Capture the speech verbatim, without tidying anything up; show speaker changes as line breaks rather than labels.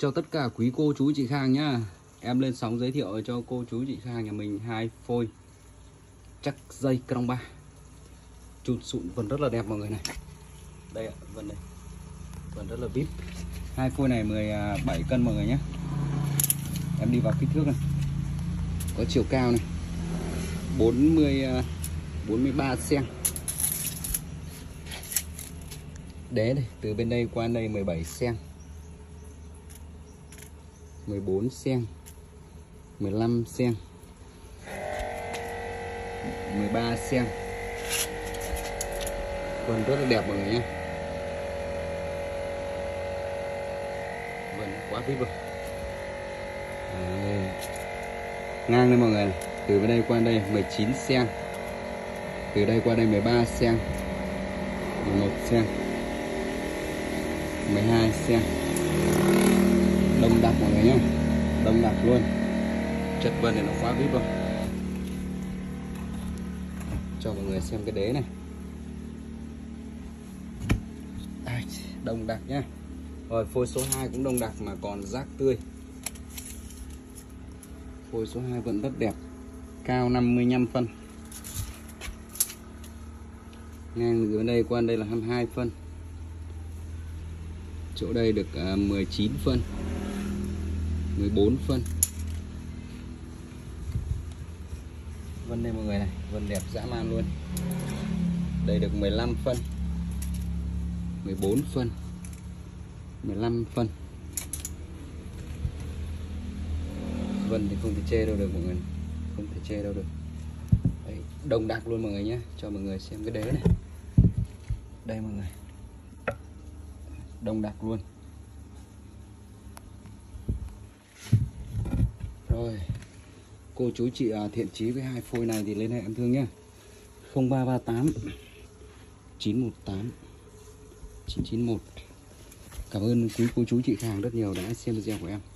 Chào tất cả quý cô chú chị khách hàng nhá. Em lên sóng giới thiệu cho cô chú chị khách hàng nhà mình hai phôi chắc dây crong ba chun sụn vân rất là đẹp mọi người này. Đây ạ, vân đây. Vân rất là vip. Hai phôi này mười bảy cân mọi người nhé. Em đi vào kích thước này. Có chiều cao này. bốn mươi bốn mươi ba xăng. Đế đây, từ bên đây qua đây mười bảy xăng. mười bốn xăng, mười lăm xăng, mười ba xăng. Vân rất là đẹp mọi người nhé. Vân quá vip rồi. Đấy. Ngang đây mọi người này. Từ bên đây qua đây mười chín xăng. Từ đây qua đây mười ba xăng, mười một xăng, mười hai xăng. Đông đặc mọi người nhé, đông đặc luôn. Chất vân này nó quá vip rồi. Cho mọi người xem cái đế này. Đông đặc nhá. Rồi phôi số hai cũng đông đặc mà còn rác tươi. Phôi số hai vẫn rất đẹp. Cao năm mươi lăm phân. Ngang từ bên đây qua đây là hai mươi hai phân. Chỗ đây được uh, mười chín phân, mười bốn phân. Vân đây mọi người này, vân đẹp dã man luôn. Đây được mười lăm phân, mười bốn phân, mười lăm phân. Vân thì không thể chê đâu được mọi người, không thể chê đâu được. Đấy, đồng đặc luôn mọi người nhé. Cho mọi người xem cái đế này. Đây mọi người, đồng đặc luôn. Rồi, cô chú chị thiện chí với hai phôi này thì liên hệ em Thương nhé. Không ba ba tám chín một tám chín chín một. Cảm ơn quý cô chú chị khách hàng rất nhiều đã xem video của em.